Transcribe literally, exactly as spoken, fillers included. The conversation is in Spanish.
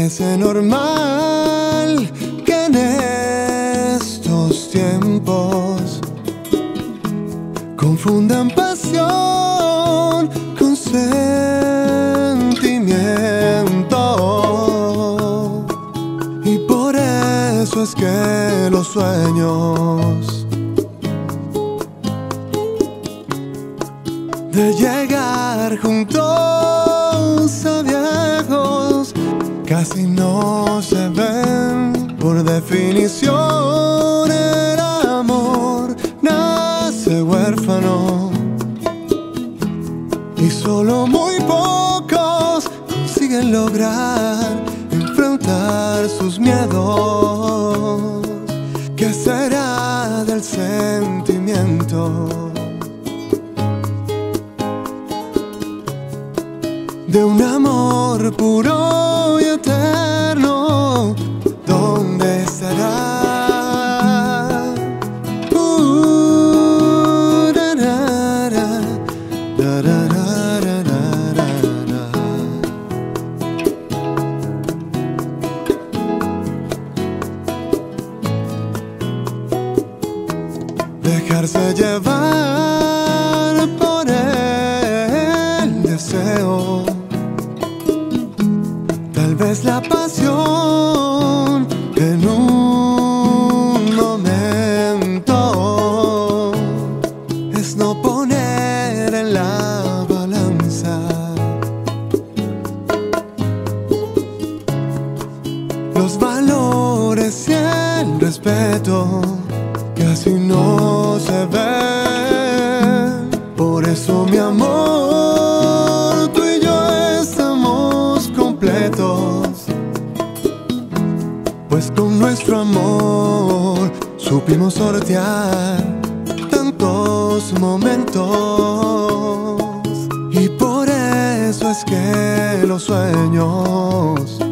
Parece normal que en estos tiempos confundan pasión con sentimiento, y por eso es que los sueños de llegar juntos a viejos casi no se ven. Por definición el amor nace huérfano, y solo muy pocos consiguen lograr enfrentar sus miedos. ¿Qué será del sentimiento de un amor puro y eterno? ¿Dónde estará? Uh, da, da, da, da, da, da, da, da, da. Dejarse llevar por el deseo, tal vez la pasión en un momento es no poner en la balanza los valores y el respeto. Casi no se ven. Por eso, mi amor, tú y yo estamos completos, pues con nuestro amor supimos sortear tantos momentos. Y por eso es que los sueños